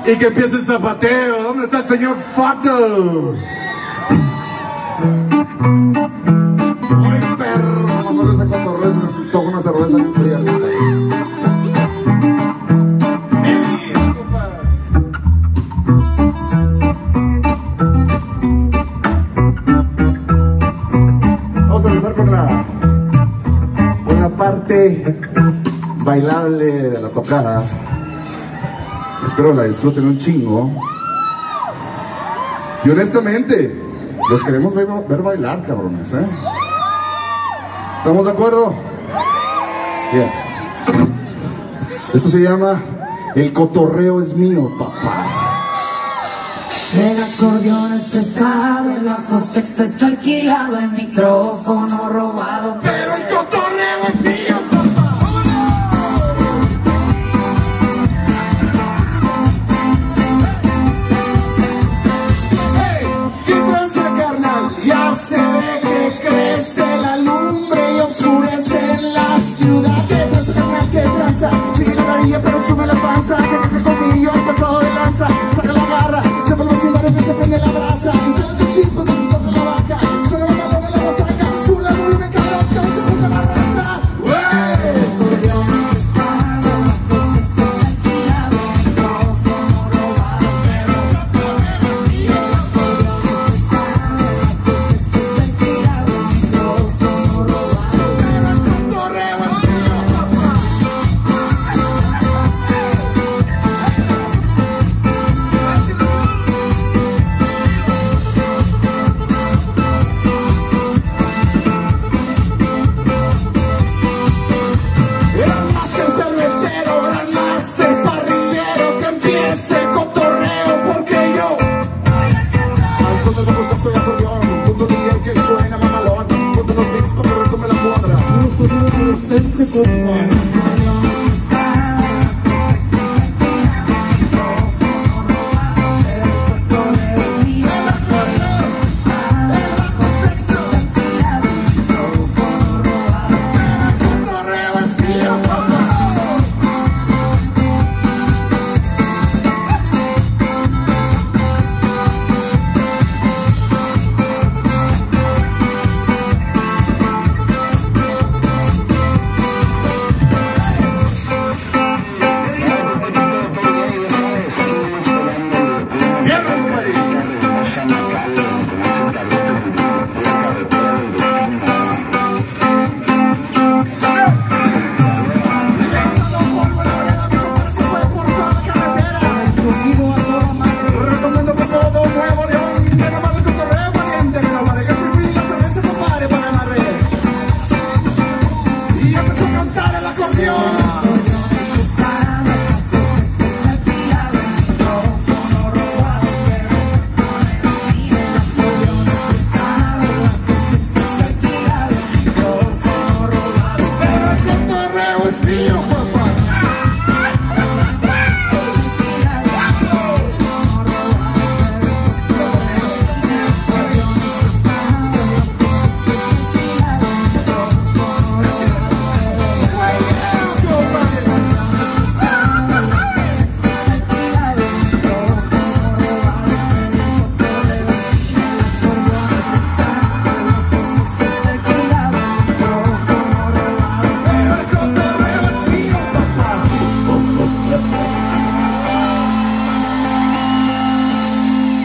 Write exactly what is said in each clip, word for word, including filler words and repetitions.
y que empiece el zapateo. ¿Dónde está el señor Fato? Ay, perro, vamos a ver ese cotorreo, se me toca una cerveza bien fría. Vamos a empezar con la, con la parte bailable de la tocada. Espero la disfruten un chingo. Y honestamente, los queremos ver, ver bailar, cabrones, ¿eh? ¿Estamos de acuerdo? Bien. Esto se llama El cotorreo es mío, papá. El acordeón es prestado, el bajo sexto es alquilado, el micrófono robado, pero el cotorreo es mío, papá. Hey, ¿qué tranza, carnal? Ya se ve que crece la lumbre y oscurece la ciudad. ¿Qué tranza, carnal? ¿Qué tranza? Sigue la varilla pero sube la panza. Que te conmigo el pasado de lanza. Saca la garra, se vuelve a sudar y se prende la brasa. Y sale tu chispa donde salta la vaca. Suena la mano de la vasaca. Sube la volumen, cabrón, que no se junta la raza.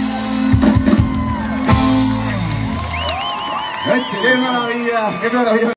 ¡Qué maravilla! ¡Qué maravilla!